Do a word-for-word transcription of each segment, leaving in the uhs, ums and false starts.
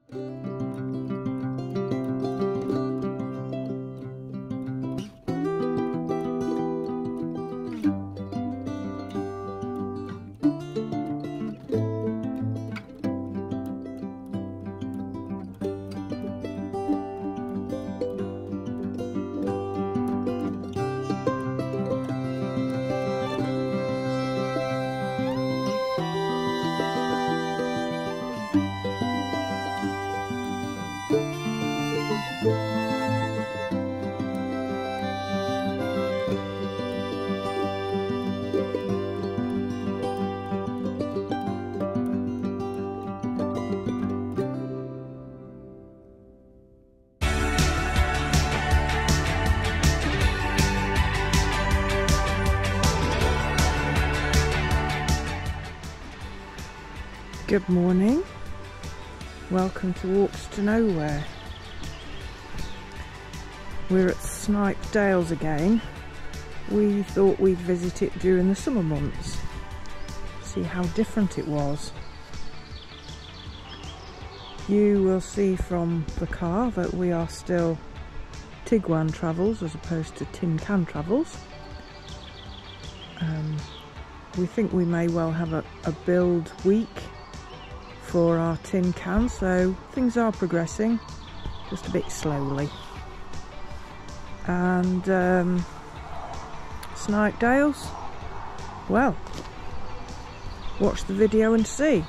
Good morning, welcome to Walks to Nowhere. We're at Snipe Dales again. We thought we'd visit it during the summer months, see how different it was. You will see from the car that we are still Tiguan Travels as opposed to Tin Can Travels. Um, we think we may well have a, a build week for our tin can, so things are progressing just a bit slowly. And um, Snipe Dales, well, watch the video and see.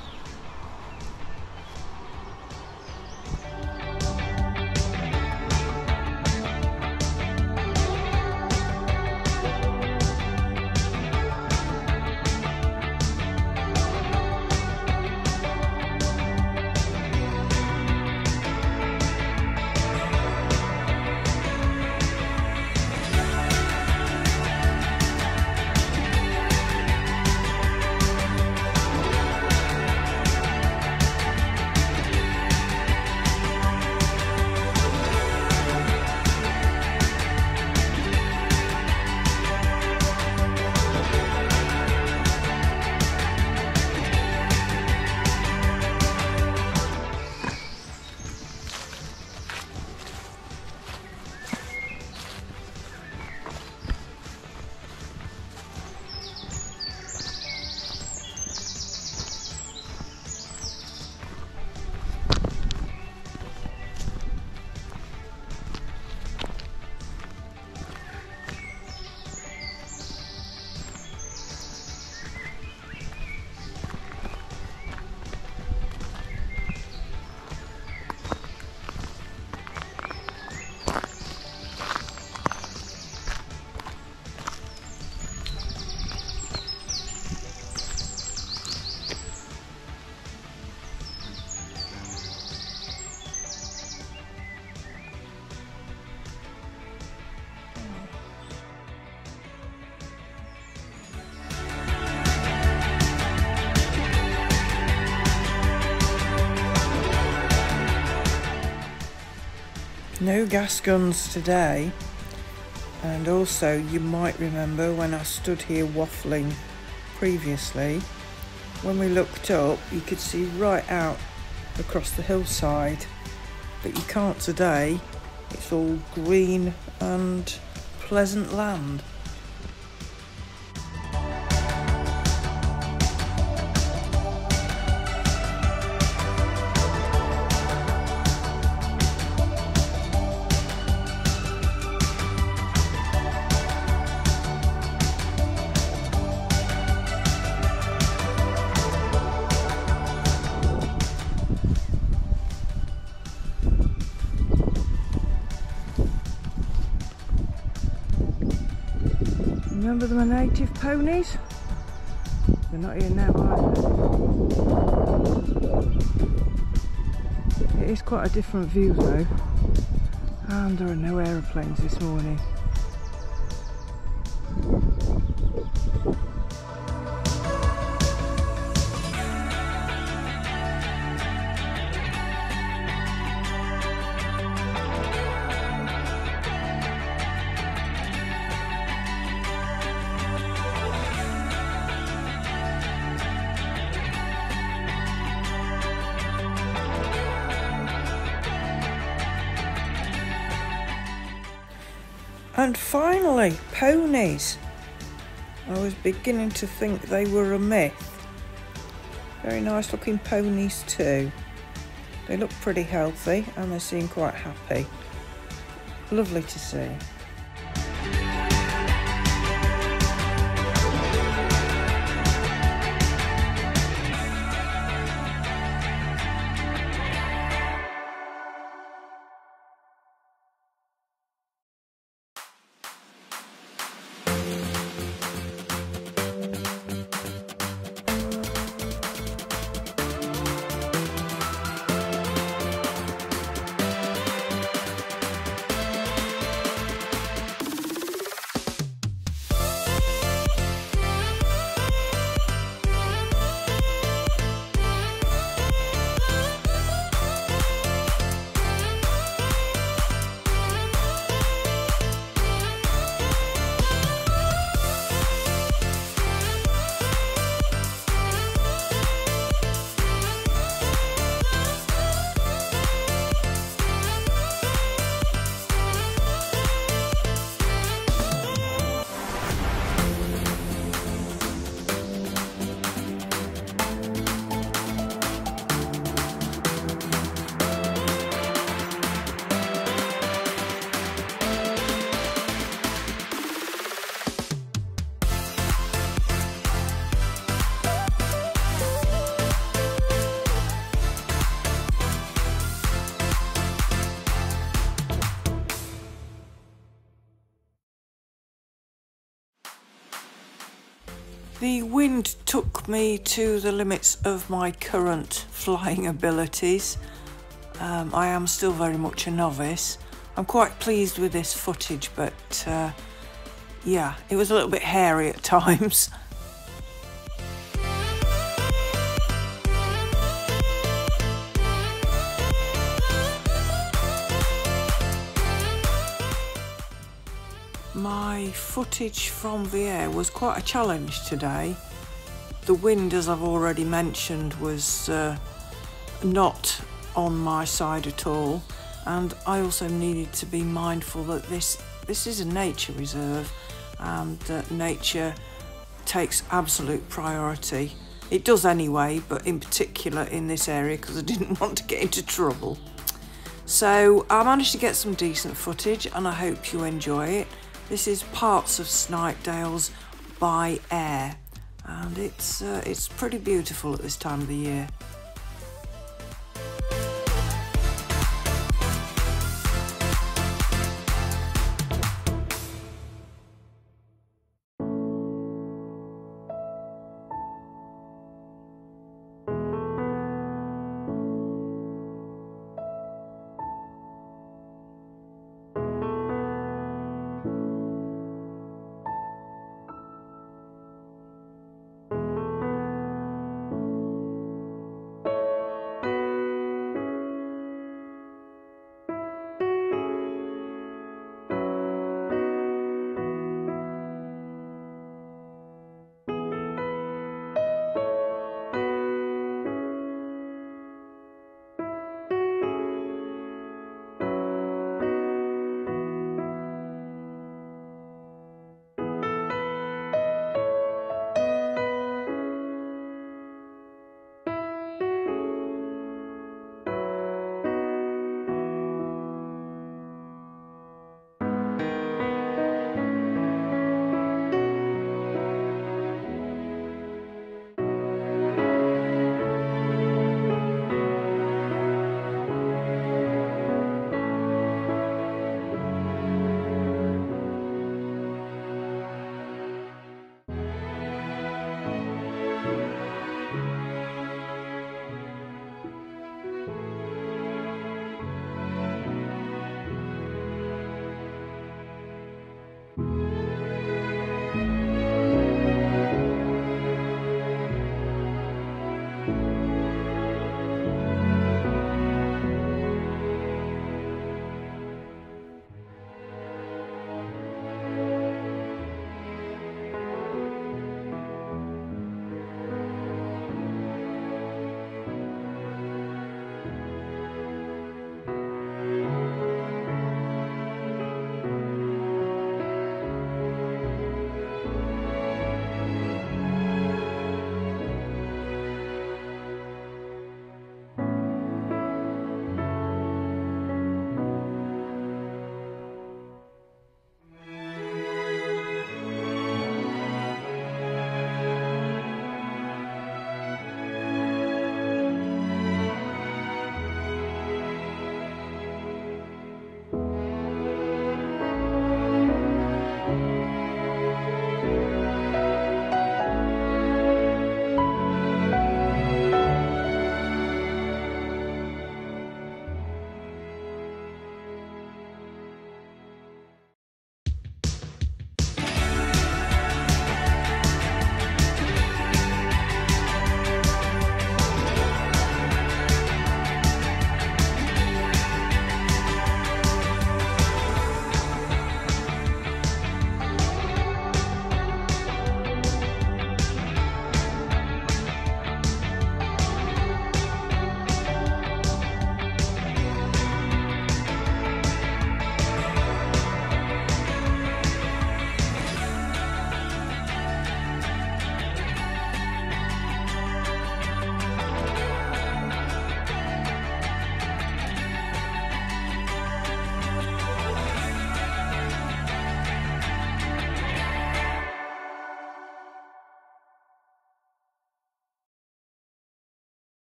No gas guns today, and also you might remember when I stood here waffling previously, when we looked up you could see right out across the hillside, but you can't today. It's all green and pleasant land. Remember the native ponies? They're not here now either. It is quite a different view though, and there are no aeroplanes this morning. And finally, ponies. I was beginning to think they were a myth. Very nice looking ponies too. They look pretty healthy and they seem quite happy. Lovely to see. The wind took me to the limits of my current flying abilities. Um, I am still very much a novice. I'm quite pleased with this footage, but uh, yeah, it was a little bit hairy at times. My footage from the air was quite a challenge today. The wind, as I've already mentioned, was uh, not on my side at all, and I also needed to be mindful that this this is a nature reserve and uh, nature takes absolute priority. It does anyway, but in particular in this area because I didn't want to get into trouble. So I managed to get some decent footage and I hope you enjoy it. This is parts of Snipe Dales by air, and it's uh, it's pretty beautiful at this time of the year.